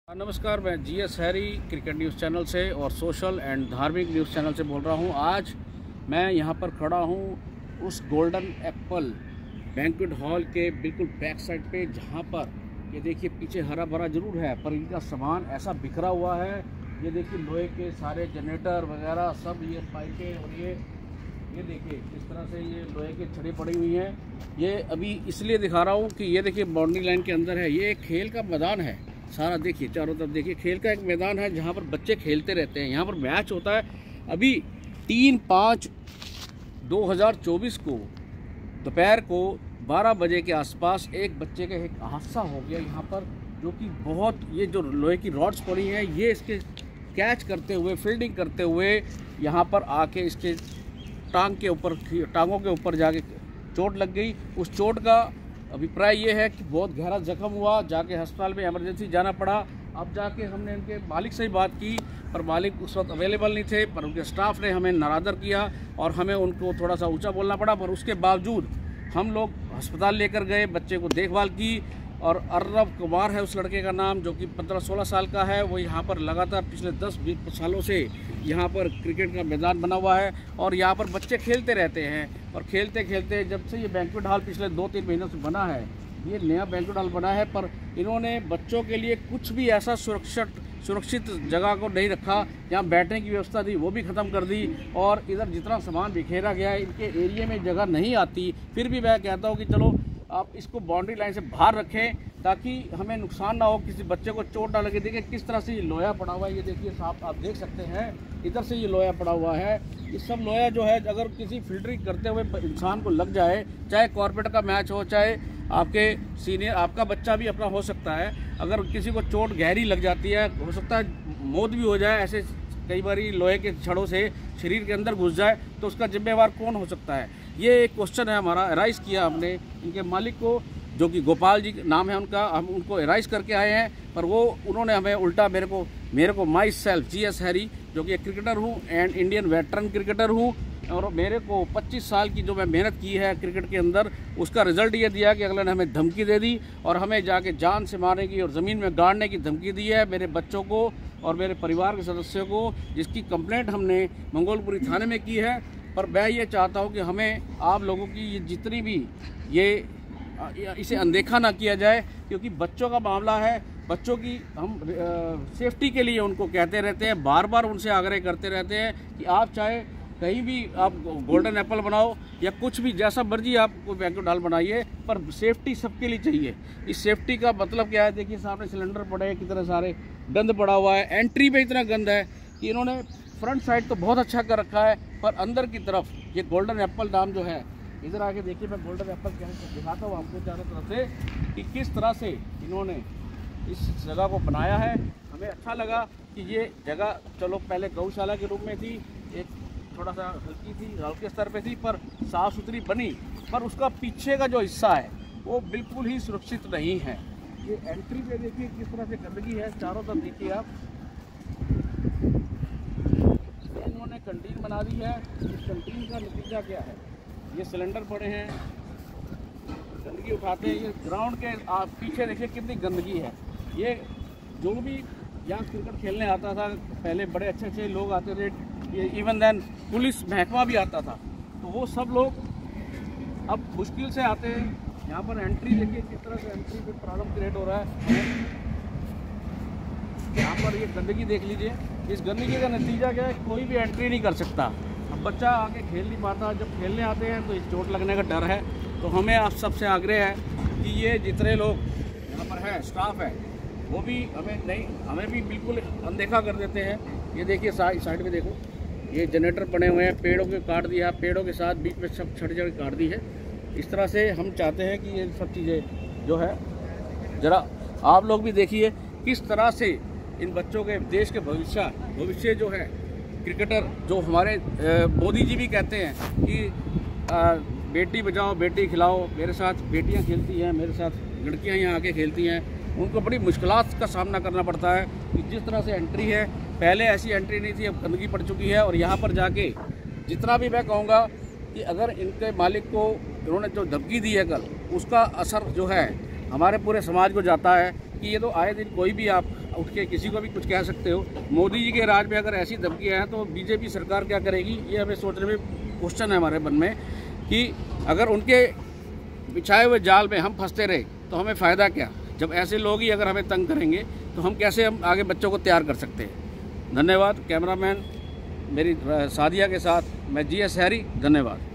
नमस्कार, मैं GS Harry cricket news channel से और सोशल एंड धार्मिक न्यूज़ चैनल से बोल रहा हूं। आज मैं यहां पर खड़ा हूं उस गोल्डन एप्पल बैंक्वेट हॉल के बिल्कुल बैक साइड पे, जहां पर ये देखिए पीछे हरा भरा ज़रूर है पर इनका सामान ऐसा बिखरा हुआ है। ये देखिए लोहे के सारे जनरेटर वगैरह सब, ये पाइपें और ये देखिए इस तरह से ये लोहे की छड़ी पड़ी हुई हैं। ये अभी इसलिए दिखा रहा हूँ कि ये देखिए बाउंड्री लाइन के अंदर है। ये एक खेल का मैदान है सारा, देखिए चारों तरफ देखिए खेल का एक मैदान है जहाँ पर बच्चे खेलते रहते हैं। यहाँ पर मैच होता है। अभी 3/5/2024 को दोपहर को 12 बजे के आसपास एक बच्चे का एक हादसा हो गया यहाँ पर, जो कि बहुत, ये जो लोहे की रॉड्स पड़ी हैं ये इसके कैच करते हुए, फील्डिंग करते हुए यहाँ पर आके इसके टांगों के ऊपर जाके चोट लग गई। उस चोट का अभिप्राय ये है कि बहुत गहरा जख्म हुआ, जाके अस्पताल में इमरजेंसी जाना पड़ा। अब जाके हमने उनके मालिक से बात की पर मालिक उस वक्त अवेलेबल नहीं थे, पर उनके स्टाफ ने हमें नरादर किया और हमें उनको थोड़ा सा ऊंचा बोलना पड़ा। पर उसके बावजूद हम लोग अस्पताल लेकर गए, बच्चे को देखभाल की। और अर्नब कुमार है उस लड़के का नाम, जो कि 15-16 साल का है। वो यहाँ पर लगातार पिछले 10-20 सालों से यहाँ पर क्रिकेट का मैदान बना हुआ है और यहाँ पर बच्चे खेलते रहते हैं। और खेलते खेलते जब से ये बैंक्वेट हॉल पिछले 2-3 महीनों से बना है, ये नया बैंक्वेट हॉल बना है, पर इन्होंने बच्चों के लिए कुछ भी ऐसा सुरक्षित जगह को नहीं रखा। यहाँ बैठने की व्यवस्था थी वो भी ख़त्म कर दी। और इधर जितना सामान बिखेरा गया है, इनके एरिया में जगह नहीं आती। फिर भी मैं कहता हूँ कि चलो आप इसको बाउंड्री लाइन से बाहर रखें ताकि हमें नुकसान ना हो, किसी बच्चे को चोट ना लगे। देखिए किस तरह से ये लोहा पड़ा हुआ है, ये देखिए साहब आप देख सकते हैं, इधर से ये लोहा पड़ा हुआ है। ये सब लोहा जो है अगर किसी फील्डिंग करते हुए इंसान को लग जाए, चाहे कॉर्पोरेट का मैच हो, चाहे आपके सीनियर, आपका बच्चा भी अपना हो सकता है, अगर किसी को चोट गहरी लग जाती है, हो सकता है मौत भी हो जाए। ऐसे कई बार लोहे के छड़ों से शरीर के अंदर घुस जाए तो उसका जिम्मेवार कौन हो सकता है। ये एक क्वेश्चन है हमारा, एराइज किया हमने इनके मालिक को, जो कि गोपाल जी नाम है उनका। हम उनको एराइज करके आए हैं, पर उन्होंने हमें उल्टा मेरे को माई सेल्फ जीएस हैरी, जो कि एक क्रिकेटर हूँ एंड इंडियन वेटरन क्रिकेटर हूँ, और मेरे को 25 साल की जो मैं मेहनत की है क्रिकेट के अंदर, उसका रिजल्ट ये दिया कि अगले ने हमें धमकी दे दी और हमें जाके जान से मारने की और ज़मीन में गाड़ने की धमकी दी है मेरे बच्चों को और मेरे परिवार के सदस्यों को, जिसकी कंप्लेंट हमने मंगोलपुरी थाने में की है। पर मैं ये चाहता हूँ कि हमें आप लोगों की ये जितनी भी इसे अनदेखा ना किया जाए, क्योंकि बच्चों का मामला है। बच्चों की हम सेफ्टी के लिए उनको कहते रहते हैं, बार बार उनसे आग्रह करते रहते हैं कि आप चाहे कहीं भी आप गोल्डन एप्पल बनाओ या कुछ भी, जैसा मर्जी आप कोई बैंक्वेट हॉल बनाइए, पर सेफ्टी सबके लिए चाहिए। इस सेफ्टी का मतलब क्या है, देखिए सामने सिलेंडर पड़े हैं, कितने सारे गंद पड़ा हुआ है। एंट्री पे इतना गंद है कि इन्होंने फ्रंट साइड तो बहुत अच्छा कर रखा है, पर अंदर की तरफ ये गोल्डन एप्पल नाम जो है, इधर आके देखिए, मैं गोल्डन एप्पल दिखाता हूँ आपको चारों तरफ से कि किस तरह से इन्होंने इस जगह को बनाया है। हमें अच्छा लगा कि ये जगह, चलो पहले गौशाला के रूप में थी, एक थोड़ा सा हल्के स्तर पे थी, पर साफ़ सुथरी बनी, पर उसका पीछे का जो हिस्सा है वो बिल्कुल ही सुरक्षित नहीं है। ये एंट्री पे देखिए किस तरह से गंदगी है, चारों तरफ देखिए आप। इन्होंने कंटीन बना दी है। इस कंटीन का नतीजा क्या है, ये सिलेंडर पड़े हैं, गंदगी उठाते हैं। ये ग्राउंड के आप पीछे देखिए कितनी गंदगी है। ये जो भी यहाँ क्रिकेट खेलने आता था पहले, बड़े अच्छे अच्छे लोग आते थे, ये इवन देन पुलिस महकमा भी आता था, तो वो सब लोग अब मुश्किल से आते हैं। यहाँ पर एंट्री देखिए किस तरह से एंट्री पे प्रॉब्लम क्रिएट हो रहा है। यहाँ पर ये गंदगी देख लीजिए। इस गंदगी का नतीजा क्या है, कोई भी एंट्री नहीं कर सकता। अब बच्चा आके खेल नहीं पाता, जब खेलने आते हैं तो इस चोट लगने का डर है। तो हमें आप सबसे आग्रह है कि ये जितने लोग यहाँ पर हैं, स्टाफ है, वो भी हमें भी बिल्कुल अनदेखा कर देते हैं। ये देखिए साइड में देखो, ये जनरेटर बने हुए हैं, पेड़ों के काट दिया, पेड़ों के साथ बीच में सब छड़ काट दी है। इस तरह से हम चाहते हैं कि ये सब चीज़ें जो है, ज़रा आप लोग भी देखिए किस तरह से इन बच्चों के, देश के भविष्य जो है, क्रिकेटर जो हमारे मोदी जी भी कहते हैं कि बेटी बचाओ बेटी खिलाओ। मेरे साथ बेटियां खेलती हैं, मेरे साथ लड़कियां यहाँ आके खेलती हैं, उनको बड़ी मुश्किलात का सामना करना पड़ता है। कि जिस तरह से एंट्री है, पहले ऐसी एंट्री नहीं थी, अब गंदगी पड़ चुकी है। और यहाँ पर जाके जितना भी मैं कहूँगा कि अगर इनके मालिक को इन्होंने जो धमकी दी है कल, उसका असर जो है हमारे पूरे समाज को जाता है कि ये तो आए दिन कोई भी आप उठ के किसी को भी कुछ कह सकते हो। मोदी जी के राज में अगर ऐसी धमकियाँ हैं तो बीजेपी सरकार क्या करेगी, ये हमें सोचने में क्वेश्चन है हमारे मन में कि अगर उनके बिछाए हुए जाल में हम फंसते रहे तो हमें फ़ायदा क्या। जब ऐसे लोग ही अगर हमें तंग करेंगे तो हम कैसे हम आगे बच्चों को तैयार कर सकते हैं। धन्यवाद। कैमरामैन मेरी सादिया के साथ मैं GS हैरी, धन्यवाद।